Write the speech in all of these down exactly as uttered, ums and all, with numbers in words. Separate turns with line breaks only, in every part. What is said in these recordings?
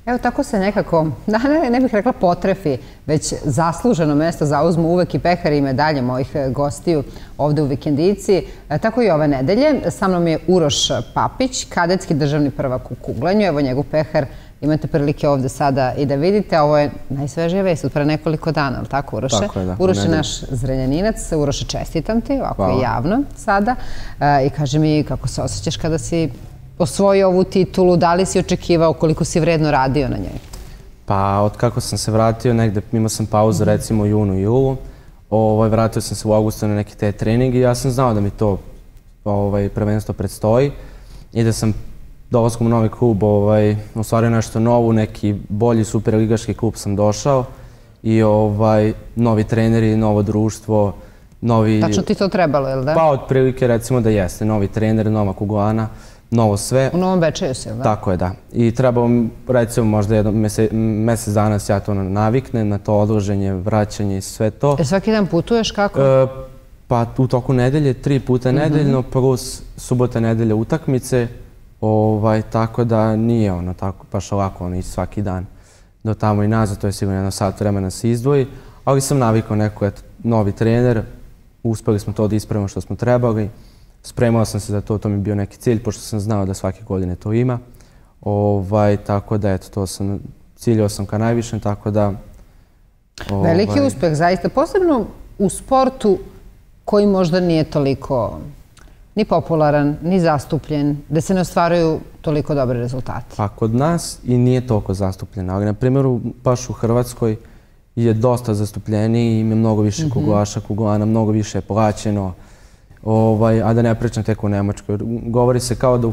Evo, tako se nekako, ne bih rekla potrefi, već zasluženo mesto zauzmu uvek i pehari i medalje mojih gostiju ovde u Vikendici. Tako i ove nedelje. Sa mnom je Uroš Papić, kadetski državni prvak u kuglanju. Evo njegov pehar imate prilike ovde sada i da vidite. Ovo je najsvežija vest od pre nekoliko dana, ali tako, Uroše?
Tako je, da.
Uroš je naš Zrenjaninac. Uroše, čestitam ti, ovako je javno sada. I kaži mi kako se osjećaš kada si osvojio ovu titulu, da li si očekivao, koliko si vredno radio na njoj?
Pa, od kako sam se vratio, negde imao sam pauzu recimo u junu i julu. Vratio sam se u augustu na neke te treninge i ja sam znao da mi to prvenstvo predstoji i da sam dolaskom u novi klub ostvario nešto novo, neki bolji superligaški klub sam došao i novi treneri, novo društvo, novi...
Tačno ti to trebalo, je li da?
Pa, otprilike recimo da jeste. Novi trener, nova kuglana, novo sve.
U Novom Bečeju si, ili da?
Tako je, da. I trebao, recimo, možda jedno mesec dana ja to naviknem, na to odloženje, vraćanje i sve to.
E svaki dan putuješ kako?
Pa u toku nedelje, tri puta nedeljno, plus subota, nedelja utakmice. Tako da nije ono tako baš ovako ono i svaki dan do tamo i nazad, to je sigurno jedno sat vremena se izdvoji, ali sam navikao neko novi trener, uspeli smo to da ispravimo što smo trebali, spremao sam se za to, to mi je bio neki cilj, pošto sam znao da svake godine to ima, tako da eto, to sam, ciljao sam ka najvišem, tako da...
Veliki uspeh, zaista, posebno u sportu koji možda nije toliko ni popularan, ni zastupljen, da se ne ostvaraju toliko dobre rezultate?
Pa kod nas i nije toliko zastupljen, ali na primjeru baš u Hrvatskoj je dosta zastupljeniji, ima mnogo više kuglaša, kuglana, mnogo više je plaćeno, a da ne pričam tek u Nemačkoj. Govori se kao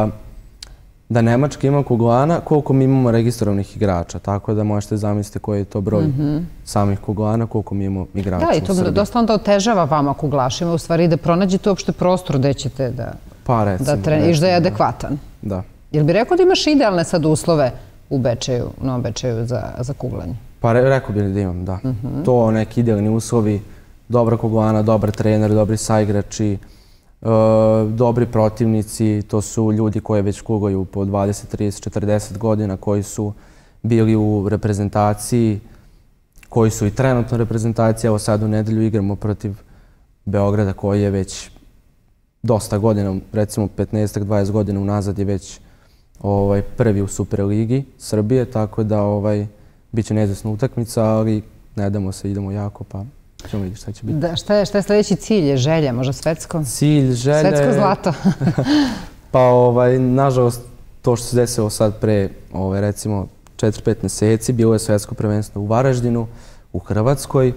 da Nemačka ima kuglana koliko mi imamo registrovanih igrača, tako da možete zamisliti koji je to broj samih kuglana, koliko mi imamo igrača u Srbiji.
Da, i to dosta onda otežava vama kuglašima, u stvari da pronađete uopšte prostor gde ćete da treniraš, da je adekvatan.
Da.
Jel bi rekao da imaš idealne sad uslove u Bečeju, u Novom Bečeju za kuglanje?
Pa rekao bih da imam, da. To neki idealni uslovi, dobra kuglana, dobar trener, dobri saigrači, dobri protivnici, to su ljudi koji već kuglaju po dvadeset, trideset, četrdeset godina, koji su bili u reprezentaciji, koji su i trenutno u reprezentaciji. Evo sad u nedelju igramo protiv Beograda koji je već dosta godina, recimo petnaest do dvadeset godina unazad je već prvi u Superligi Srbije, tako da bit će neizvesna utakmica, ali ne damo se, idemo jako, pa ćemo vidjeti šta će biti.
Šta je sljedeći cilj? Je želja, možda svetsko?
Cilj, želja...
Svetsko zlato?
Pa, nažalost, to što se desilo sad pre, recimo, četiri pet meseci, bilo je svetsko prvenstvo u Varaždinu, u Hrvatskoj.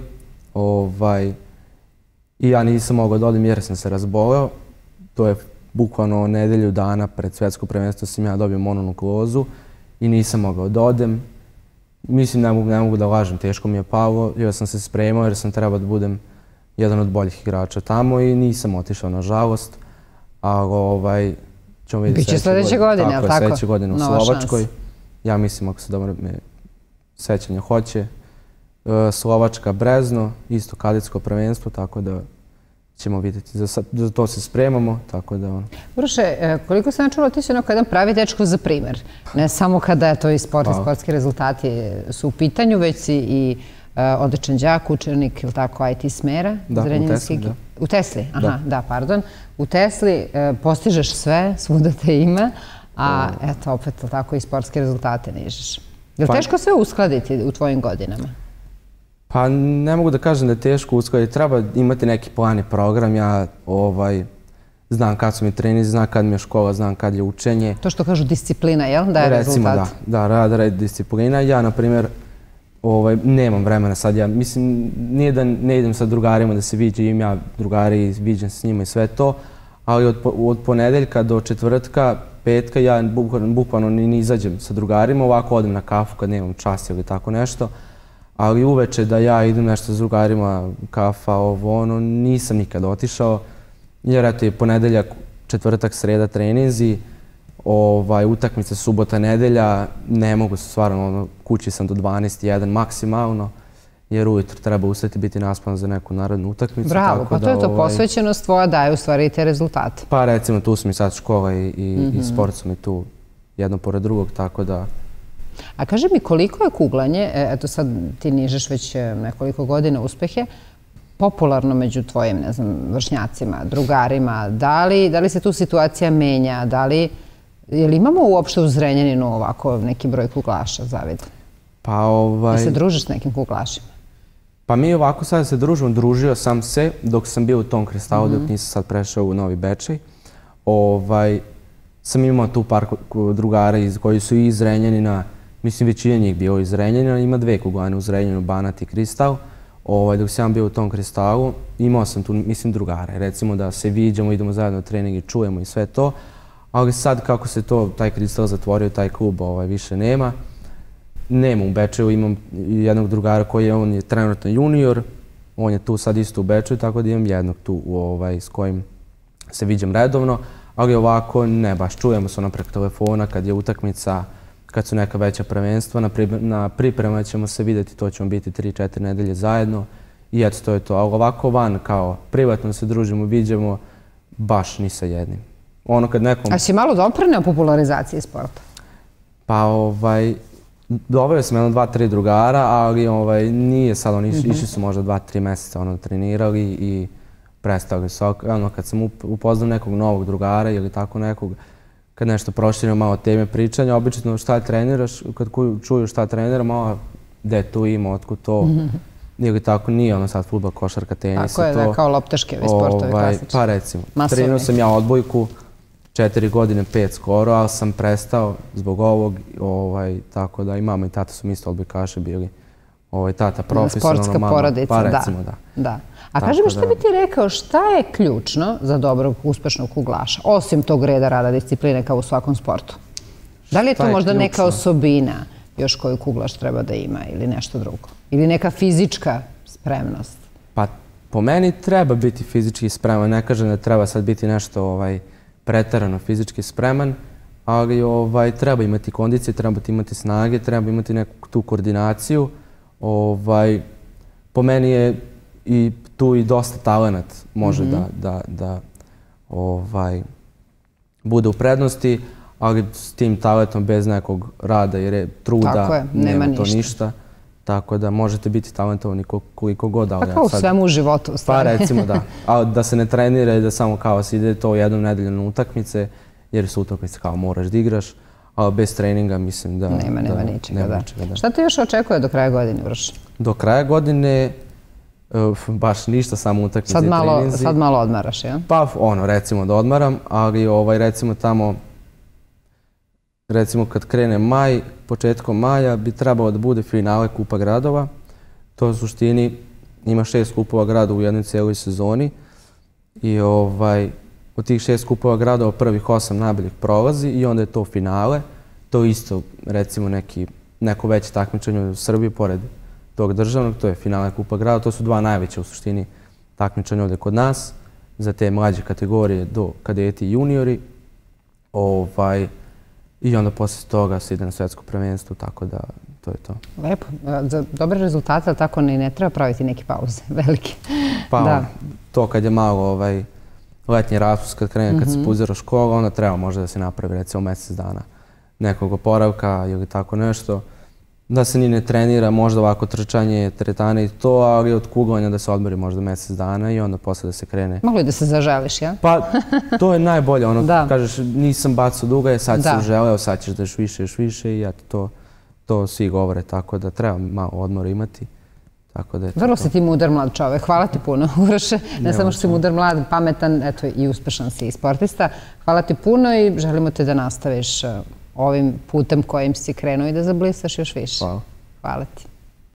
I ja nisam mogao da odem jer sam se razboleo. To je bukvalno nedelju dana pred svetsko prvenstvo sam ja dobio mononukleozu i nisam mogao da odem. Mislim, ne mogu da lažem, teško mi je palo, jer sam se spremao, jer sam trebao da budem jedan od boljih igrača tamo i nisam otišao, nažalost. Ali ćemo vidjeti
sljedeće godine. Biće sljedeće godine, ali tako?
Tako je, sljedeće godine u Slovačkoj. Ja mislim, ako se dobro me sećanje hoće. Slovačka, Brezno, isto kadetsko prvenstvo, tako da ćemo vidjeti. Za to se spremamo, tako da...
Uroše, koliko sam čula, ti si onako jedan pravi dečko za primer. Ne samo kada je to i sport i sportski rezultati su u pitanju, već si i odličan đak, učenik, ili tako, I T smera.
Da, u Tesli, da.
U Tesli, aha, da, pardon. U Tesli postižeš sve, svuda te ima, a eto, opet, tako, i sportske rezultate nižeš. Je li teško sve uskladiti u tvojim godinama?
Pa ne mogu da kažem da je teško uskladiti. Treba imati neki plan i program. Ja znam kad su mi trenizi, znam kad mi je škola, znam kad je učenje.
To što kažu disciplina, jel? Da je rezultat?
Recimo, da. Da, rad, rad, disciplina. Ja, na primjer, nemam vremena sad. Ja mislim, nije da ne idem sa drugarima da se viđem, ja drugari, viđem s njima i sve to, ali od ponedeljka do četvrtka, petka, ja bukvalno ne izađem sa drugarima, ovako odem na kafu kad nemam čas ili tako nešto. Ali uveče da ja idem nešto s drugarima, kafa, ovo, ono, nisam nikad otišao. Jer eto je ponedeljak, četvrtak, sreda treninzi, utakmice subota, nedelja, ne mogu se stvarno, kući sam do dvanaest jedan maksimalno, jer ujutro treba ustati biti naspan za neku narodnu utakmicu.
Bravo, pa to je to, posvećenost tvoja daje u stvari i te rezultate.
Pa recimo tu su mi sad škola i sport su mi tu jedno pored drugog, tako da...
A kaži mi, koliko je kuglanje, eto sad ti nižeš već nekoliko godina uspehe, popularno među tvojim, ne znam, vršnjacima, drugarima? Da li, da li se tu situacija menja? Da li, je li imamo uopšte u Zrenjaninu ovako neki broj kuglaša, Zavid?
Pa ovaj...
Da se družiš s nekim kuglašima?
Pa mi ovako sad se družimo, družio sam se dok sam bio u tom Kristalu, dok nisam sad prešao u Novi Bečej. Ovaj, sam imao tu par drugara iz, koji su i iz Zrenjanina, mislim većina njih bio iz Zrenjanina, ima dve kuglane u Zrenjaninu, Banat i Kristal. Ovaj, dok sam bio u tom Kristalu, imao sam tu, mislim, drugare. Recimo da se viđamo, idemo zajedno na trening i čujemo i sve to. Ali sad kako se to, taj Kristal zatvorio, taj klub ovaj, više nema. Nema u Bečeju, imam jednog drugara koji je, on je trenutno junior, on je tu sad isto u Bečeju, tako da imam jednog tu ovaj, s kojim se viđam redovno, ali ovako ne baš, čujemo se ono preko telefona kad je utakmica, kad su neka veća prvenstva, na, na priprema ćemo se vidjeti, to ćemo biti tri četiri nedelje zajedno i eto to je to, ali ovako van kao privatno se družimo, viđamo, baš ni sa jednim. Ono kad nekom...
A si malo doprineo popularizaciji sporta?
Pa ovaj... Doveo sam jedno dva, tri drugara, ali ovaj, nije sad, oni išli su možda dva, tri mjeseca ono, trenirali i prestali su. Ono, kad sam upoznao nekog novog drugara ili tako nekog, kad nešto proširio malo teme pričanja, obično šta treniraš, kad čuju šta trenira, malo gde tu ima, otkud to, ili tako nije ono sad fudbal, košarka, tenis i to.
Tako je, da, kao loptaškevi sportovi klasični.
Pa recimo, trenirao sam ja odbojku, četiri godine, pet skoro, ali sam prestao zbog ovog, ovaj, tako da i mama i tata su mi isto odbojkaši bili. Ovaj, tata profesionalno,
sportska
mama,
porodica,
pa recimo da.
da. A kaži mi, što bi ti rekao, šta je ključno za dobrog, uspešnog kuglaša, osim tog reda rada, discipline kao u svakom sportu? Da li je to možda neka osobina još koju kuglaš treba da ima ili nešto drugo? Ili neka fizička spremnost?
Pa po meni treba biti fizički spreman, ne kažem da treba sad biti nešto ovaj, preterano fizički spreman, ali ovaj, treba imati kondicije, treba imati snage, treba imati neku tu koordinaciju. Ovaj, po meni je i tu i dosta talenat može da, da, da ovaj, bude u prednosti, ali s tim talentom bez nekog rada i truda nema, nema to ništa. ništa. Tako da možete biti talentovani koliko god.
Pa kao u svemu u životu, u stvari.
Pa recimo da. A da se ne trenira i da samo kao se ide to jednom nedeljom na utakmice, jer su utakmice kao moraš da igraš, ali bez treninga mislim da...
Nema, nema ničega, da. Šta te još očekuje do kraja godine, Uroš?
Do kraja godine baš ništa, samo utakmice i treninzi.
Sad malo odmaraš, ja?
Pa ono, recimo da odmaram, ali recimo tamo, recimo kad krene maj, početkom maja bi trebalo da bude finale Kupa gradova. To u suštini ima šest kupova gradova u jednoj cijeloj sezoni i ovaj, od tih šest kupova gradova prvih osam najboljih prolazi i onda je to finale. To je isto recimo neki, neko veće takmičenje u Srbiji pored tog državnog, to je finale Kupa gradova. To su dva najveće u suštini takmičenja ovdje kod nas za te mlađe kategorije do kadeti i juniori. Ovaj, I onda posle toga se ide na svetsko prvenstvo, tako da to je to. Lepo.
Za dobre rezultate, ali tako ne treba praviti neke pauze, velike.
Pa to kad je malo letnji raspust, kad krene, kad se puzira škola, onda treba možda da se napravi recimo mjesec dana nekog oporavka ili tako nešto. Da se ni ne trenira, možda ovako trčanje, teretane i to, ali od kuglanja da se odmori možda mjesec dana i onda posle da se krene.
Mogli da se zaželiš, ja?
Pa to je najbolje, ono kažeš nisam bacao duga, sad se uželeo, sad ćeš da još više, još više i eto to svi govore, tako da treba malo odmora imati.
Vrlo si ti mudar mlad čovek, hvala ti puno, Uroše. Ne samo što si mudar mlad, pametan, eto i uspešan si i sportista. Hvala ti puno i želimo te da nastaviš ovim putem kojim si krenuo i da zablistaš još više.
Hvala.
Hvala ti.